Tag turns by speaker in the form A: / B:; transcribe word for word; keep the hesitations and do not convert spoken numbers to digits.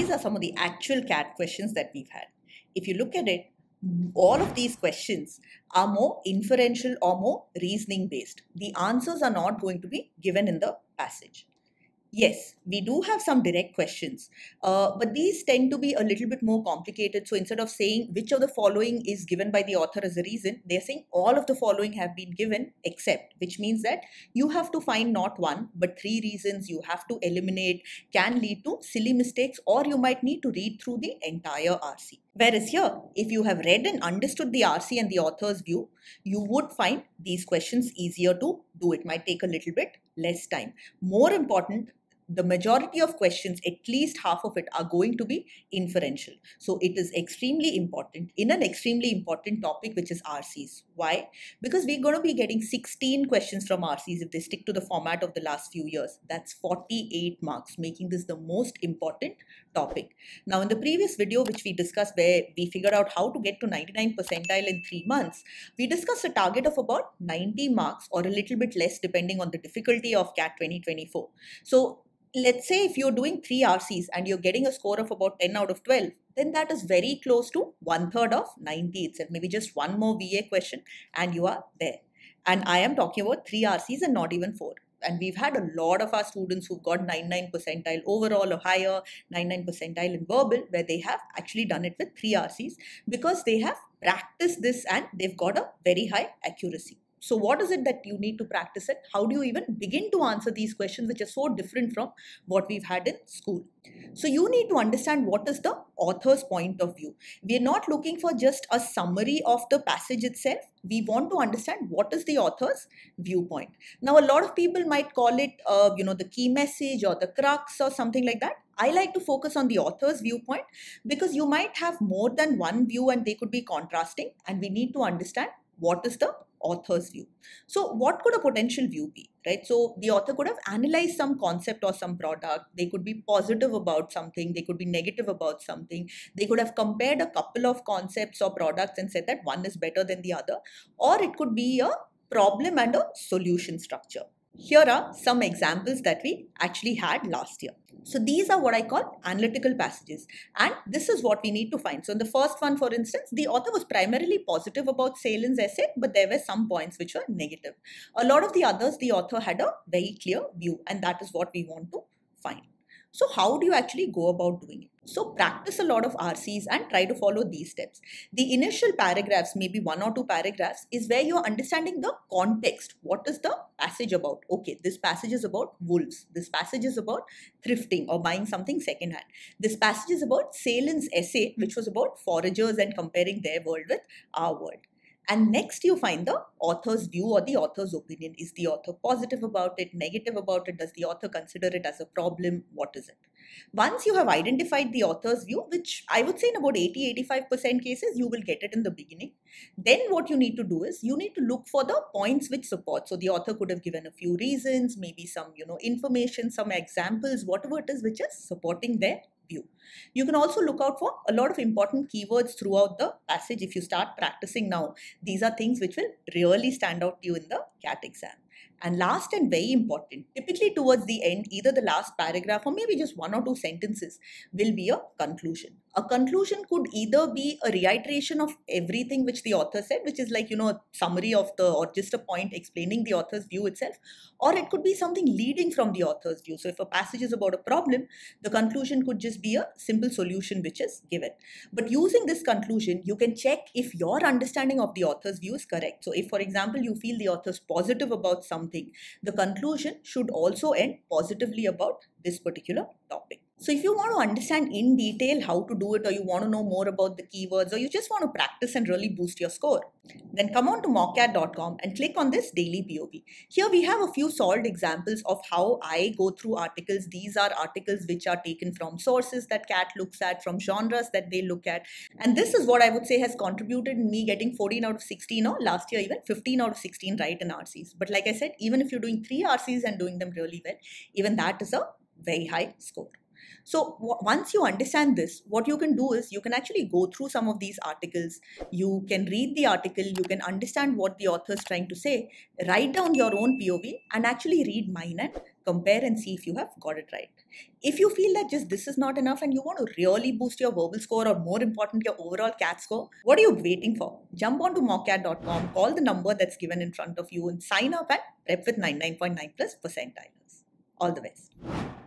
A: these are some of the actual C A T questions that we've had. If you look at it, all of these questions are more inferential or more reasoning based. The answers are not going to be given in the passage. Yes, we do have some direct questions, uh, but these tend to be a little bit more complicated. So instead of saying which of the following is given by the author as a reason, they're saying all of the following have been given except, which means that you have to find not one, but three reasons you have to eliminate, can lead to silly mistakes, or you might need to read through the entire R C. Whereas here, if you have read and understood the R C and the author's view, you would find these questions easier to do. It might take a little bit less time. More important, the majority of questions, at least half of it, are going to be inferential. So it is extremely important in an extremely important topic, which is R Cs. Why? Because we're going to be getting sixteen questions from R Cs if they stick to the format of the last few years. That's forty-eight marks, making this the most important topic. Now, in the previous video, which we discussed, where we figured out how to get to ninety-nine percentile in three months, we discussed a target of about ninety marks or a little bit less depending on the difficulty of C A T twenty twenty-four. So let's say if you're doing three R Cs and you're getting a score of about ten out of twelve, then that is very close to one third of ninety itself. Maybe just one more V A question and you are there. And I am talking about three R Cs and not even four. And we've had a lot of our students who've got ninety-nine percentile overall or higher, ninety-nine percentile in verbal, where they have actually done it with three R Cs because they have practiced this and they've got a very high accuracy. So what is it that you need to practice it? How do you even begin to answer these questions, which are so different from what we've had in school? So you need to understand what is the author's point of view. We're not looking for just a summary of the passage itself. We want to understand what is the author's viewpoint. Now, a lot of people might call it, uh, you know, the key message or the crux or something like that. I like to focus on the author's viewpoint because you might have more than one view and they could be contrasting, and we need to understand what is the author's view. So what could a potential view be, right? So the author could have analyzed some concept or some product. They could be positive about something. They could be negative about something. They could have compared a couple of concepts or products and said that one is better than the other. Or it could be a problem and a solution structure. Here are some examples that we actually had last year. So these are what I call analytical passages, and this is what we need to find. So in the first one, for instance, the author was primarily positive about Salin's essay, but there were some points which were negative. A lot of the others, the author had a very clear view, and that is what we want to find. So how do you actually go about doing it? So practice a lot of R Cs and try to follow these steps. The initial paragraphs, maybe one or two paragraphs, is where you're understanding the context. What is the passage about? Okay, this passage is about wolves. This passage is about thrifting or buying something secondhand. This passage is about Salin's essay, which was about foragers and comparing their world with our world. And next you find the author's view or the author's opinion. Is the author positive about it, negative about it? Does the author consider it as a problem? What is it? Once you have identified the author's view, which I would say in about eighty to eighty-five percent cases, you will get it in the beginning. Then what you need to do is you need to look for the points which support. So the author could have given a few reasons, maybe some, you know, information, some examples, whatever it is which is supporting their view. You can also look out for a lot of important keywords throughout the passage. If you start practicing now, these are things which will really stand out to you in the C A T exam. And last and very important, typically towards the end, either the last paragraph or maybe just one or two sentences will be a conclusion. A conclusion could either be a reiteration of everything which the author said, which is like, you know, a summary of the, or just a point explaining the author's view itself, or it could be something leading from the author's view. So if a passage is about a problem, the conclusion could just be a simple solution which is given. But using this conclusion, you can check if your understanding of the author's view is correct. So if, for example, you feel the author is positive about something, the conclusion should also end positively about this particular topic. So if you want to understand in detail how to do it, or you want to know more about the keywords, or you just want to practice and really boost your score, then come on to mock cat dot com and click on this daily P O V. Here we have a few solved examples of how I go through articles. These are articles which are taken from sources that C A T looks at, from genres that they look at. And this is what I would say has contributed in me getting fourteen out of sixteen, or last year even fifteen out of sixteen right in R Cs. But like I said, even if you're doing three R Cs and doing them really well, even that is a very high score. So w- once you understand this, what you can do is you can actually go through some of these articles. You can read the article, you can understand what the author is trying to say, write down your own P O V, and actually read mine and compare and see if you have got it right. If you feel that just this is not enough and you want to really boost your verbal score, or more important, your overall CAT score, what are you waiting for? Jump onto mockcat dot com, call the number that's given in front of you, and sign up and prep with ninety-nine point nine plus percentiles. All the best.